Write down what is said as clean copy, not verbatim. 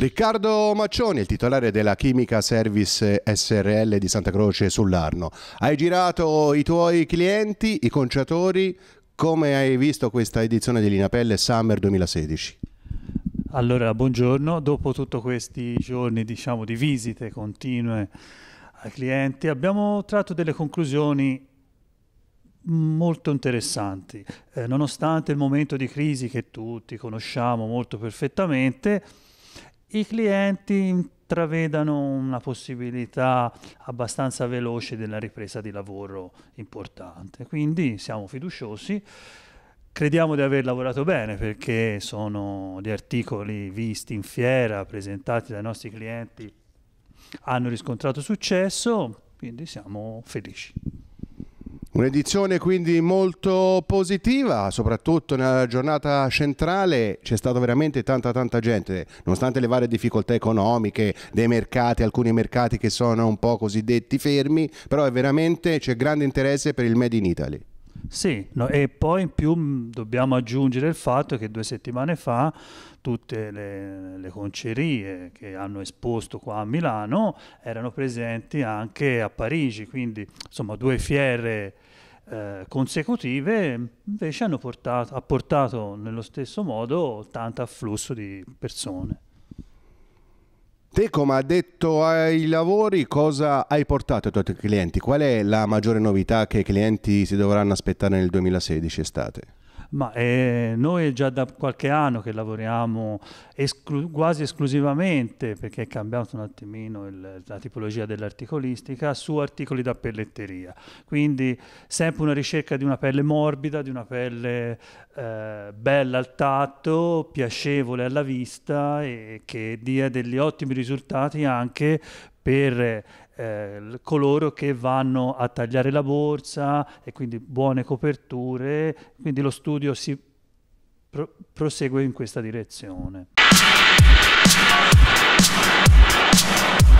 Riccardo Maccioni, il titolare della Chimica Service SRL di Santa Croce sull'Arno. Hai girato i tuoi clienti, i conciatori, come hai visto questa edizione di Linapelle Summer 2016? Allora, buongiorno. Dopo tutti questi giorni, diciamo, di visite continue ai clienti, abbiamo tratto delle conclusioni molto interessanti. Nonostante il momento di crisi che tutti conosciamo molto perfettamente, i clienti intravedano una possibilità abbastanza veloce della ripresa di lavoro importante. Quindi siamo fiduciosi. Crediamo di aver lavorato bene perché sono gli articoli visti in fiera, presentati dai nostri clienti, hanno riscontrato successo, quindi siamo felici. Un'edizione quindi molto positiva, soprattutto nella giornata centrale c'è stata veramente tanta gente, nonostante le varie difficoltà economiche dei mercati, alcuni mercati che sono un po' cosiddetti fermi, però c'è grande interesse per il Made in Italy. Sì, no, e poi in più dobbiamo aggiungere il fatto che 2 settimane fa tutte le concerie che hanno esposto qua a Milano erano presenti anche a Parigi, quindi insomma 2 fiere consecutive invece ha portato nello stesso modo tanto afflusso di persone. Te, come addetto ai lavori, cosa hai portato ai tuoi clienti? Qual è la maggiore novità che i clienti si dovranno aspettare nel 2016 estate? Ma noi già da qualche anno che lavoriamo quasi esclusivamente, perché è cambiato un attimino la tipologia dell'articolistica, su articoli da pelletteria. Quindi sempre una ricerca di una pelle morbida, di una pelle bella al tatto, piacevole alla vista e che dia degli ottimi risultati anche per coloro che vanno a tagliare la borsa e quindi buone coperture, quindi lo studio si prosegue in questa direzione.